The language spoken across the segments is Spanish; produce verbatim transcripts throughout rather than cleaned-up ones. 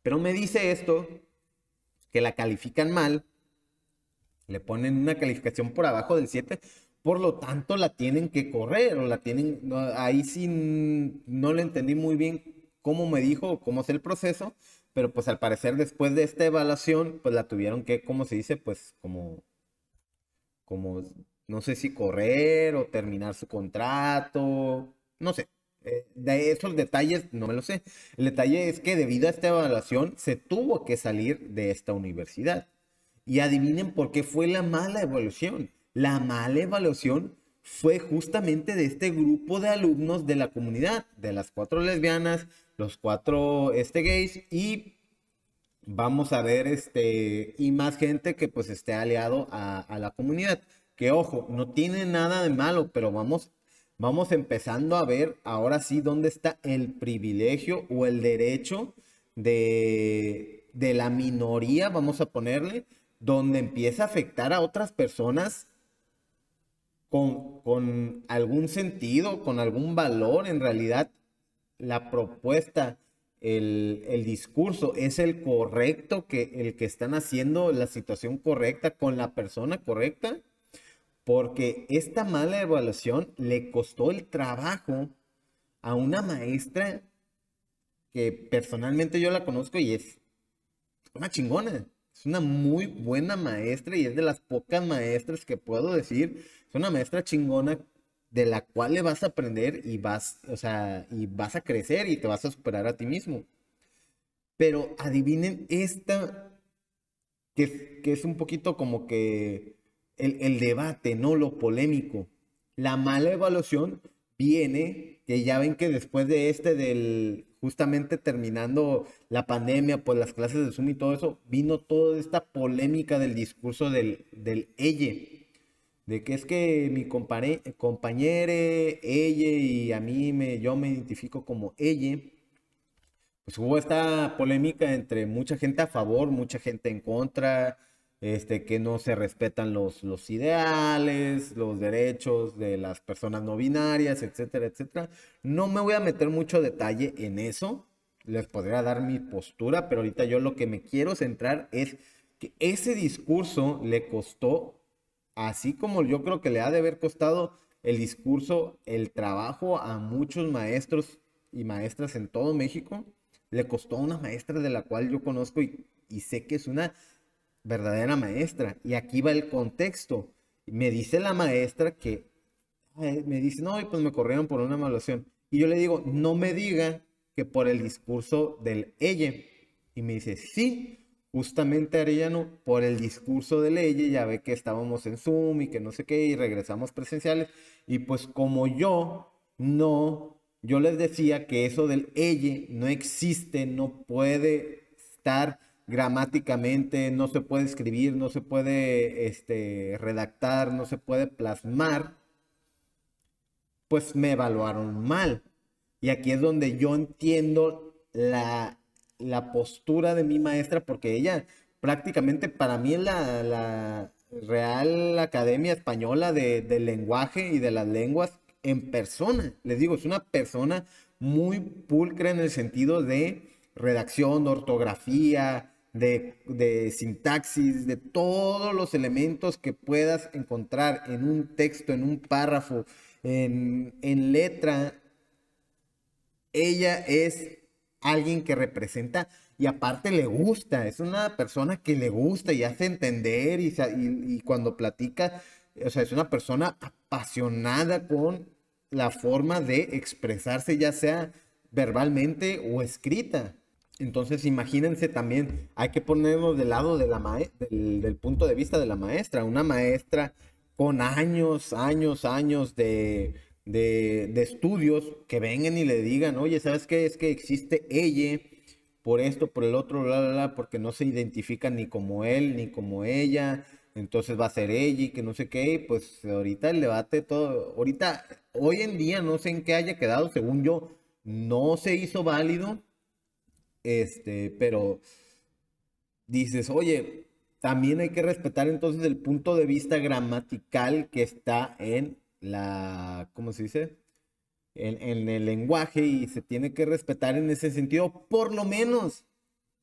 Pero me dice esto, que la califican mal, le ponen una calificación por abajo del siete, por lo tanto la tienen que correr o la tienen, no, ahí sí n- no le entendí muy bien cómo me dijo, cómo es el proceso, pero pues al parecer después de esta evaluación, pues la tuvieron que, ¿cómo se dice? Pues como, como, no sé si correr o terminar su contrato, no sé. Eh, de esos detalles no me lo sé. El detalle es que debido a esta evaluación se tuvo que salir de esta universidad. Y adivinen por qué fue la mala evaluación. La mala evaluación fue justamente de este grupo de alumnos de la comunidad, de las cuatro lesbianas, los cuatro este, gays y vamos a ver este y más gente que pues esté aliado a, a la comunidad. Que ojo, no tiene nada de malo, pero vamos, vamos empezando a ver ahora sí dónde está el privilegio o el derecho de, de la minoría, vamos a ponerle, donde empieza a afectar a otras personas con, con algún sentido, con algún valor. En realidad, la propuesta, el, el discurso es el correcto, que el que están haciendo la situación correcta con la persona correcta, porque esta mala evaluación le costó el trabajo a una maestra que personalmente yo la conozco y es una chingona. Es una muy buena maestra y es de las pocas maestras que puedo decir. Es una maestra chingona de la cual le vas a aprender y vas, o sea, y vas a crecer y te vas a superar a ti mismo. Pero adivinen esta, que es, que es un poquito como que el, el debate, ¿no? Lo polémico. La mala evaluación viene, que ya ven que después de este, del justamente terminando la pandemia, pues las clases de Zoom y todo eso, vino toda esta polémica del discurso del, del ella, de que es que mi compare, compañere, ella y a mí me, yo me identifico como ella. Pues hubo esta polémica entre mucha gente a favor, mucha gente en contra, este, que no se respetan los, los ideales, los derechos de las personas no binarias, etcétera, etcétera. No me voy a meter mucho detalle en eso, les podría dar mi postura, pero ahorita yo lo que me quiero centrar es que ese discurso le costó, así como yo creo que le ha de haber costado el discurso, el trabajo a muchos maestros y maestras en todo México, le costó a una maestra de la cual yo conozco y, y sé que es una verdadera maestra. Y aquí va el contexto. Me dice la maestra que, ay, me dice, no, y pues me corrieron por una evaluación. Y yo le digo, no me diga que por el discurso del ella. Y me dice, sí, justamente Arellano, por el discurso del ella, ya ve que estábamos en Zoom y que no sé qué, y regresamos presenciales. Y pues como yo no, yo les decía que eso del ella no existe, no puede estar gramáticamente, no se puede escribir, no se puede este, redactar, no se puede plasmar, pues me evaluaron mal. Y aquí es donde yo entiendo la, la postura de mi maestra, porque ella prácticamente para mí es la, la Real Academia Española de, del lenguaje y de las lenguas en persona. Les digo, es una persona muy pulcra en el sentido de redacción, de ortografía, de, de sintaxis, de todos los elementos que puedas encontrar en un texto, en un párrafo, en, en letra. Ella es alguien que representa y aparte le gusta, es una persona que le gusta y hace entender y, y, y cuando platica, o sea, es una persona apasionada con la forma de expresarse, ya sea verbalmente o escrita. Entonces, imagínense también, hay que ponernos del lado de la mae- del, del punto de vista de la maestra, una maestra con años, años, años de, de, de estudios que vengan y le digan, oye, ¿sabes qué? Es que existe ella por esto, por el otro, bla, bla, bla, porque no se identifica ni como él ni como ella, entonces va a ser ella y que no sé qué, y pues ahorita el debate todo, ahorita, hoy en día no sé en qué haya quedado, según yo, no se hizo válido, este, pero dices, oye, también hay que respetar entonces el punto de vista gramatical que está en la, ¿cómo se dice? En, en el lenguaje y se tiene que respetar en ese sentido, por lo menos,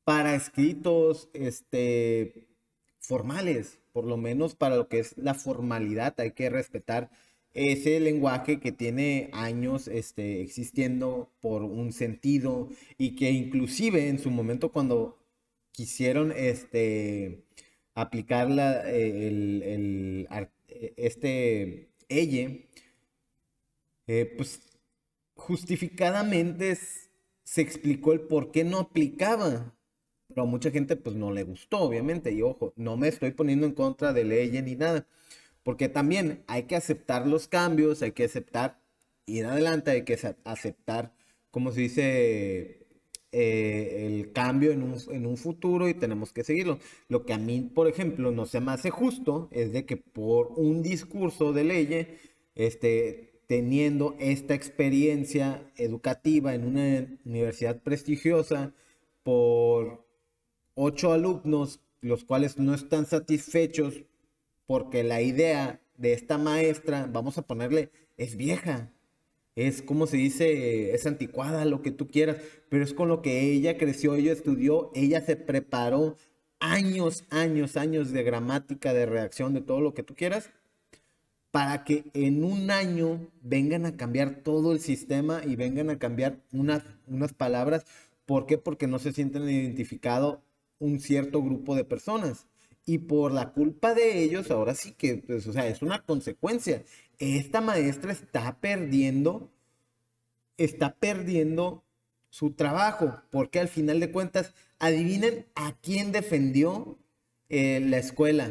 para escritos, este, formales, por lo menos para lo que es la formalidad, hay que respetar ese lenguaje que tiene años este, existiendo por un sentido y que inclusive en su momento cuando quisieron este, aplicar la, eh, el, el ar- eh, este elle, eh, pues justificadamente s- se explicó el por qué no aplicaba. Pero a mucha gente pues no le gustó, obviamente. Y ojo, no me estoy poniendo en contra de elle ni nada. Porque también hay que aceptar los cambios, hay que aceptar ir adelante, hay que sa- aceptar, como se dice, eh, el cambio en un, en un futuro y tenemos que seguirlo. Lo que a mí, por ejemplo, no se me hace justo es de que por un discurso de ley, este, teniendo esta experiencia educativa en una universidad prestigiosa, por ocho alumnos, los cuales no están satisfechos porque la idea de esta maestra, vamos a ponerle, es vieja, es como se dice, es anticuada, lo que tú quieras, pero es con lo que ella creció, ella estudió, ella se preparó años, años, años de gramática, de redacción, de todo lo que tú quieras, para que en un año vengan a cambiar todo el sistema y vengan a cambiar unas, unas palabras. ¿Por qué? Porque no se sienten identificado un cierto grupo de personas. Y por la culpa de ellos, ahora sí que, pues, o sea, es una consecuencia. Esta maestra está perdiendo, está perdiendo su trabajo, porque al final de cuentas, adivinen a quién defendió eh, la escuela.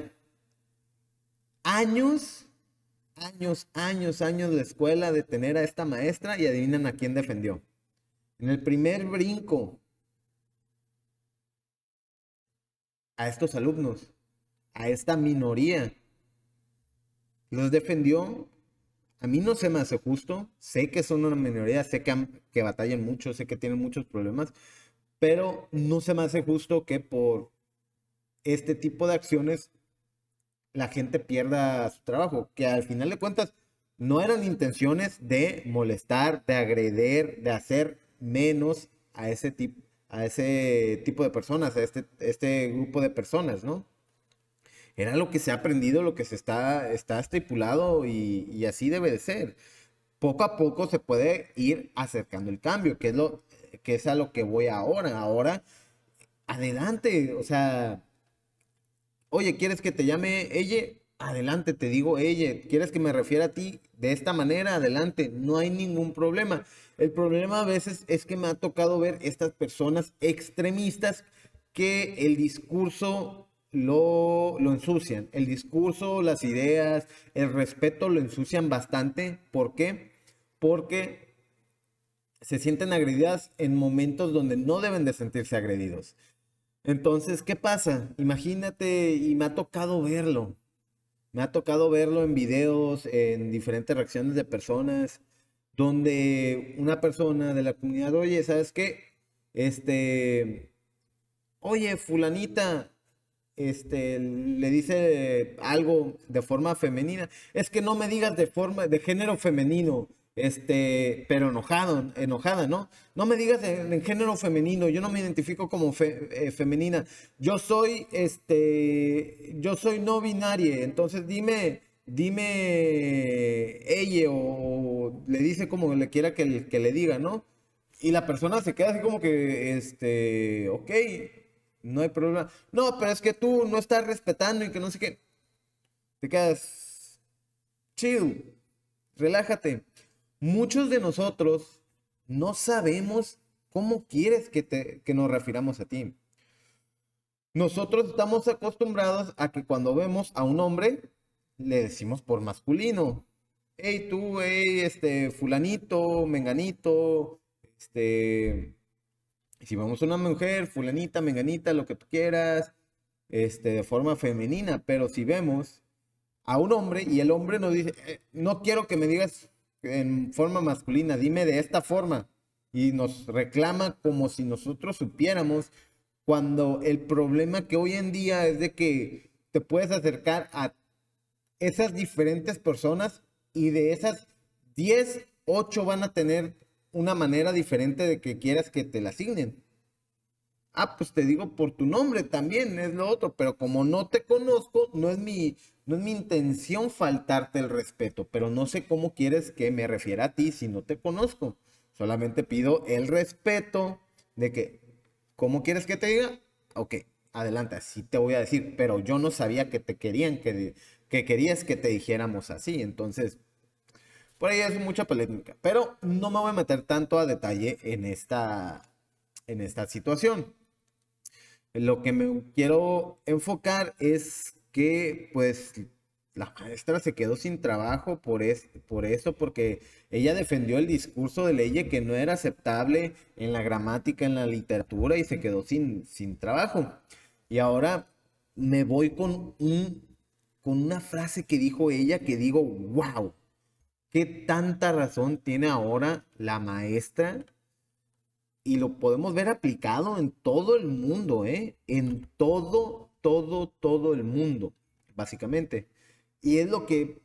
Años años, años, años de escuela de tener a esta maestra y adivinan a quién defendió. En el primer brinco, a estos alumnos, a esta minoría, los defendió. A mí no se me hace justo, sé que son una minoría, sé que, han- que batallan mucho, sé que tienen muchos problemas, pero no se me hace justo que por este tipo de acciones la gente pierda su trabajo, que al final de cuentas no eran intenciones de molestar, de agredir, de hacer menos a ese tipo a ese tipo de personas, a este, este grupo de personas, ¿no? Era lo que se ha aprendido, lo que se está, está estipulado y, y así debe de ser. Poco a poco se puede ir acercando el cambio, que es, lo, que es a lo que voy ahora. Ahora, adelante, o sea, oye, ¿quieres que te llame ella? Adelante, te digo ella. ¿Quieres que me refiera a ti de esta manera? Adelante, no hay ningún problema. El problema a veces es que me ha tocado ver estas personas extremistas que el discurso lo, lo ensucian. El discurso, las ideas, el respeto lo ensucian bastante. ¿Por qué? Porque se sienten agredidas en momentos donde no deben de sentirse agredidos. Entonces, ¿qué pasa? Imagínate, y me ha tocado verlo, me ha tocado verlo en videos, en diferentes reacciones de personas, donde una persona de la comunidad, oye, ¿sabes qué? Este, oye, fulanita, este, le dice algo de forma femenina. Es que no me digas de forma, de género femenino, este, pero enojado, enojada, ¿no? No me digas en, en género femenino, yo no me identifico como fe- eh, femenina. Yo soy, este, yo soy no binaria, entonces dime, dime ella o le dice como le quiera que, le- que le diga, ¿no? Y la persona se queda así como que, este, ok, no hay problema. No, pero es que tú no estás respetando y que no sé qué. Te quedas chill, relájate. Muchos de nosotros no sabemos cómo quieres que, te, que nos refiramos a ti. Nosotros estamos acostumbrados a que cuando vemos a un hombre, le decimos por masculino. Hey, tú, hey, este, fulanito, menganito, este, y si vamos a una mujer, fulanita, menganita, lo que tú quieras, este, de forma femenina, pero si vemos a un hombre y el hombre nos dice, "Eh, no quiero que me digas en forma masculina, dime de esta forma", y nos reclama como si nosotros supiéramos, cuando el problema que hoy en día es de que te puedes acercar a esas diferentes personas y de esas diez ocho van a tener una manera diferente de que quieras que te la asignen. Ah, pues te digo por tu nombre también, es lo otro, pero como no te conozco, no es mi, no es mi intención faltarte el respeto, pero no sé cómo quieres que me refiera a ti si no te conozco. Solamente pido el respeto de que, ¿cómo quieres que te diga? Ok, adelante, así te voy a decir, pero yo no sabía que te querían, que, que querías que te dijéramos así, entonces, por ahí es mucha polémica, pero no me voy a meter tanto a detalle en esta, en esta situación. Lo que me quiero enfocar es que, pues, la maestra se quedó sin trabajo por, es, por eso, porque ella defendió el discurso de Leye que no era aceptable en la gramática, en la literatura, y se quedó sin, sin trabajo. Y ahora me voy con, un, con una frase que dijo ella que digo, wow, qué tanta razón tiene ahora la maestra y lo podemos ver aplicado en todo el mundo, ¿eh? En todo, todo, todo el mundo, básicamente. Y es lo que,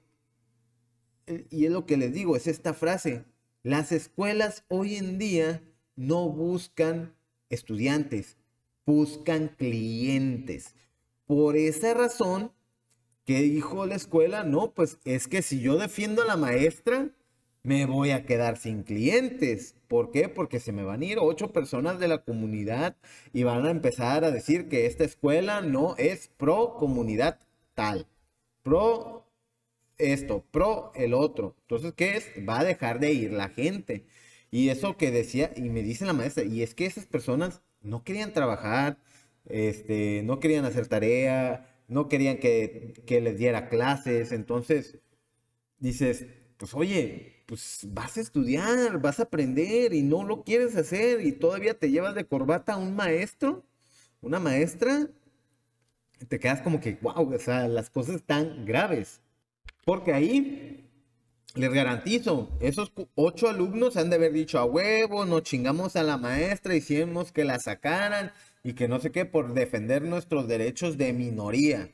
y es lo que les digo, es esta frase. Las escuelas hoy en día no buscan estudiantes, buscan clientes. Por esa razón, ¿qué dijo la escuela? No, pues es que si yo defiendo a la maestra, me voy a quedar sin clientes. ¿Por qué? Porque se me van a ir ocho personas de la comunidad y van a empezar a decir que esta escuela no es pro comunidad tal, pro esto, pro el otro. Entonces, ¿qué es? Va a dejar de ir la gente. Y eso que decía, y me dice la maestra, y es que esas personas no querían trabajar, este, no querían hacer tarea, no querían que, que les diera clases. Entonces, dices, pues oye, pues vas a estudiar, vas a aprender y no lo quieres hacer y todavía te llevas de corbata a un maestro, una maestra, te quedas como que, wow, o sea, las cosas están graves. Porque ahí les garantizo, esos ocho alumnos han de haber dicho a huevo, nos chingamos a la maestra, hicimos que la sacaran y que no sé qué por defender nuestros derechos de minoría.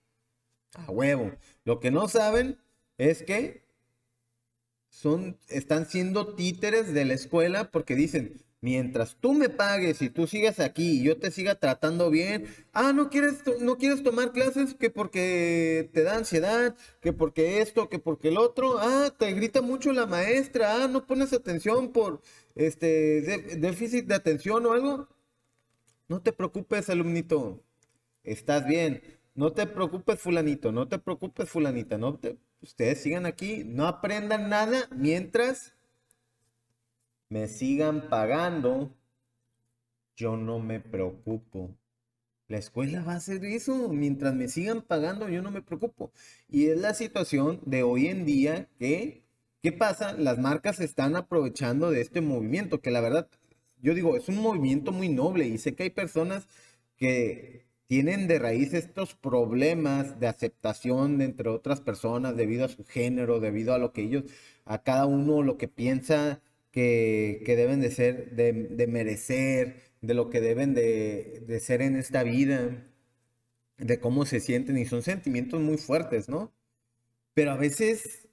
A huevo. Lo que no saben es que son, están siendo títeres de la escuela porque dicen, mientras tú me pagues y tú sigas aquí y yo te siga tratando bien, ah, no quieres, no quieres tomar clases que porque te da ansiedad, que porque esto, que porque el otro, ah, te grita mucho la maestra, ah, no pones atención por este de- déficit de atención o algo. No te preocupes, alumnito, estás bien. No te preocupes, fulanito, no te preocupes, fulanita, no te, ustedes sigan aquí, no aprendan nada mientras me sigan pagando, yo no me preocupo. La escuela va a hacer eso, mientras me sigan pagando, yo no me preocupo. Y es la situación de hoy en día que, ¿qué pasa? Las marcas se están aprovechando de este movimiento, que la verdad, yo digo, es un movimiento muy noble y sé que hay personas que tienen de raíz estos problemas de aceptación de entre otras personas debido a su género, debido a lo que ellos, a cada uno lo que piensa que, que deben de ser, de, de merecer, de lo que deben de, de ser en esta vida, de cómo se sienten y son sentimientos muy fuertes, ¿no? Pero a veces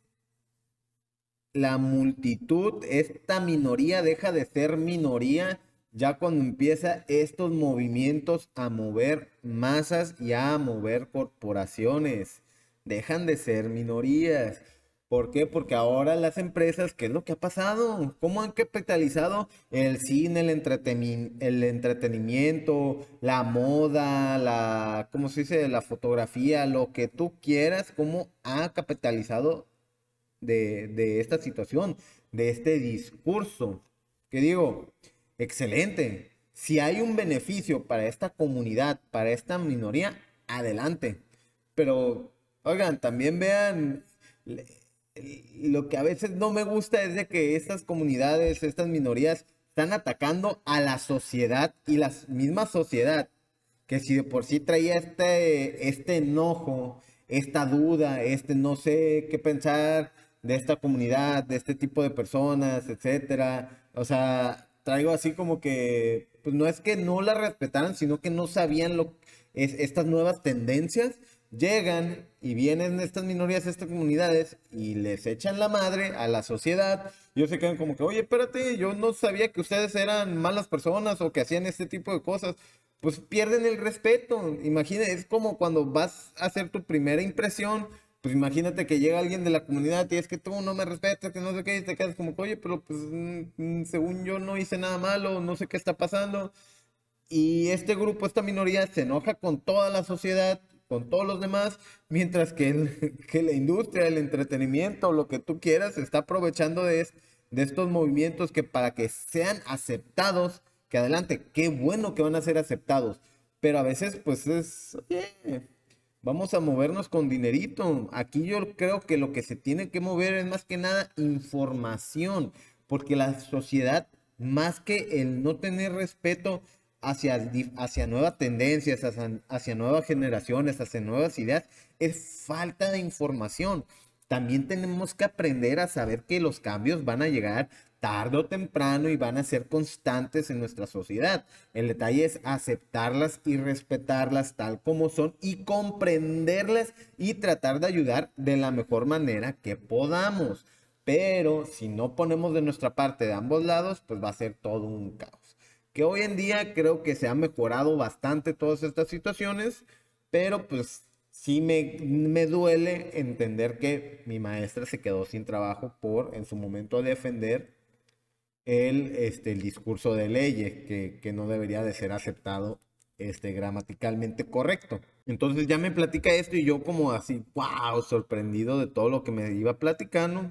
la multitud, esta minoría deja de ser minoría ya cuando empieza estos movimientos a mover masas y a mover corporaciones. Dejan de ser minorías. ¿Por qué? Porque ahora las empresas, ¿qué es lo que ha pasado? ¿Cómo han capitalizado el cine, el entreteni- el entretenimiento, la moda, la, ¿cómo se dice? La fotografía, lo que tú quieras, cómo ha capitalizado de, de esta situación, de este discurso. Que digo, excelente. Si hay un beneficio para esta comunidad, para esta minoría, adelante. Pero, oigan, también vean, le- lo que a veces no me gusta es de que estas comunidades, estas minorías, están atacando a la sociedad y la misma sociedad, que si de por sí traía este, este enojo, esta duda, este no sé qué pensar de esta comunidad, de este tipo de personas, etcétera. O sea, traigo así como que, pues no es que no la respetaran, sino que no sabían lo es, estas nuevas tendencias. llegan y vienen estas minorías, estas comunidades y les echan la madre a la sociedad. Ellos se quedan como que, oye, espérate, yo no sabía que ustedes eran malas personas o que hacían este tipo de cosas. Pues pierden el respeto. Imagínate, es como cuando vas a hacer tu primera impresión. Pues imagínate que llega alguien de la comunidad y es que tú no me respetas, que no sé qué, y te quedas como, oye, pero pues mm, mm, según yo no hice nada malo, no sé qué está pasando. Y este grupo, esta minoría, se enoja con toda la sociedad, con todos los demás, mientras que, el- que la industria, el entretenimiento, lo que tú quieras, se está aprovechando de, es- de estos movimientos que para que sean aceptados, que adelante, qué bueno que van a ser aceptados, pero a veces pues es, oye, vamos a movernos con dinerito. Aquí yo creo que lo que se tiene que mover es más que nada información, porque la sociedad, más que el no tener respeto hacia, di- hacia nuevas tendencias, hacia, hacia nuevas generaciones, hacia nuevas ideas, es falta de información. También tenemos que aprender a saber que los cambios van a llegar tarde o temprano y van a ser constantes en nuestra sociedad. El detalle es aceptarlas y respetarlas tal como son y comprenderlas y tratar de ayudar de la mejor manera que podamos. Pero si no ponemos de nuestra parte de ambos lados, pues va a ser todo un caos. Que hoy en día creo que se ha mejorado bastante todas estas situaciones, pero pues sí me, me duele entender que mi maestra se quedó sin trabajo por en su momento defender el, este, el discurso de leyes que, que no debería de ser aceptado este, gramaticalmente correcto. Entonces ya me platica esto y yo como así, wow, sorprendido de todo lo que me iba platicando.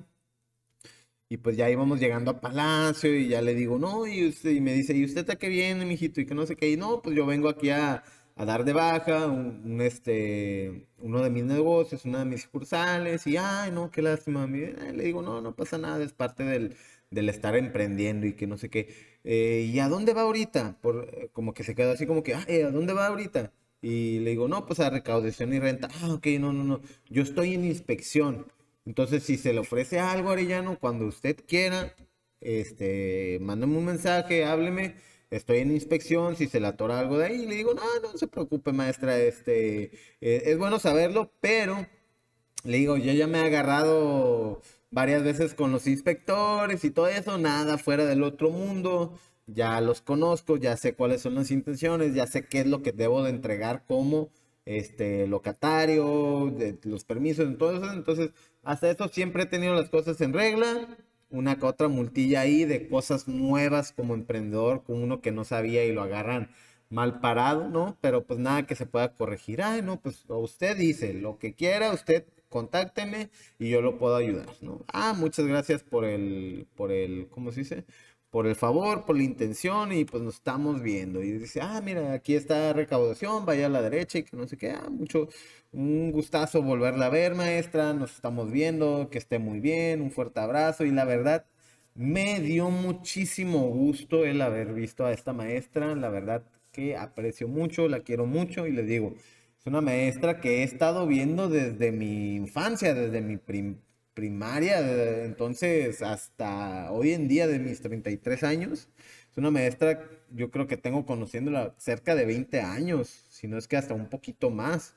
Y pues ya íbamos llegando a Palacio y ya le digo, no, y, usted, y me dice, ¿y usted a qué viene, mijito? Y que no sé qué. Y no, pues yo vengo aquí a, a dar de baja un, un, este, uno de mis negocios, una de mis sucursales. Y, ay, no, qué lástima. Y, eh, le digo, no, no pasa nada, es parte del, del estar emprendiendo y que no sé qué. Eh, ¿y a dónde va ahorita? Por, eh, como que se quedó así como que, ay, ¿a dónde va ahorita? Y le digo, no, pues a recaudación y renta. Ah, ok, no, no, no. Yo estoy en inspección. Entonces, si se le ofrece algo, Arellano, cuando usted quiera, este, mándame un mensaje, hábleme, estoy en inspección, si se le atora algo de ahí, le digo, no, no se preocupe, maestra, este, eh, es bueno saberlo, pero le digo, yo ya me he agarrado varias veces con los inspectores y todo eso, nada fuera del otro mundo, ya los conozco, ya sé cuáles son las intenciones, ya sé qué es lo que debo de entregar como este locatario, de los permisos, entonces, entonces, hasta eso siempre he tenido las cosas en regla, una que otra multilla ahí de cosas nuevas como emprendedor, con uno que no sabía y lo agarran mal parado, ¿no? Pero pues nada que se pueda corregir. Ay, no, pues usted dice lo que quiera, usted contácteme y yo lo puedo ayudar, ¿no? Ah, muchas gracias por el, por el, ¿cómo se dice? Por el favor, por la intención y pues nos estamos viendo. Y dice, ah, mira, aquí está recaudación, vaya a la derecha y que no sé qué. Ah, mucho, un gustazo volverla a ver, maestra, nos estamos viendo, que esté muy bien, un fuerte abrazo y la verdad, me dio muchísimo gusto el haber visto a esta maestra, la verdad que aprecio mucho, la quiero mucho y les digo, es una maestra que he estado viendo desde mi infancia, desde mi prim- primaria, de- entonces hasta hoy en día de mis treinta y tres años. Es una maestra, yo creo que tengo conociéndola cerca de veinte años, si no es que hasta un poquito más.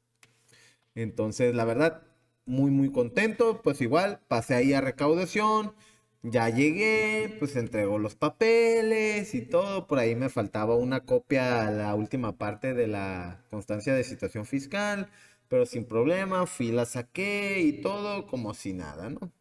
Entonces, la verdad, muy, muy contento. Pues igual, pasé ahí a recaudación. Ya llegué, pues entregó los papeles y todo. Por ahí me faltaba una copia a la última parte de la constancia de situación fiscal. Pero sin problema, fui, la saqué y todo como si nada, ¿no?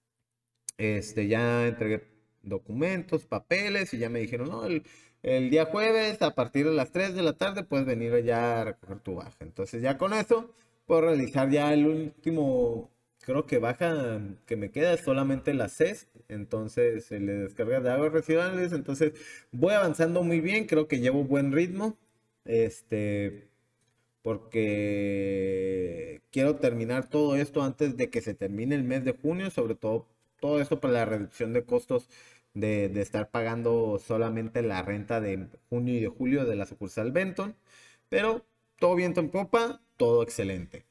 Este, ya entregué documentos, papeles y ya me dijeron, no, el, el día jueves a partir de las tres de la tarde puedes venir ya a recoger tu baja. Entonces ya con eso puedo realizar ya el último, creo que baja que me queda es solamente la C E S, entonces se le descarga de aguas residuales, entonces voy avanzando muy bien, creo que llevo buen ritmo, este, porque quiero terminar todo esto antes de que se termine el mes de junio, sobre todo todo esto para la reducción de costos de, de estar pagando solamente la renta de junio y de julio de la sucursal Benton, pero todo viento en popa, todo excelente.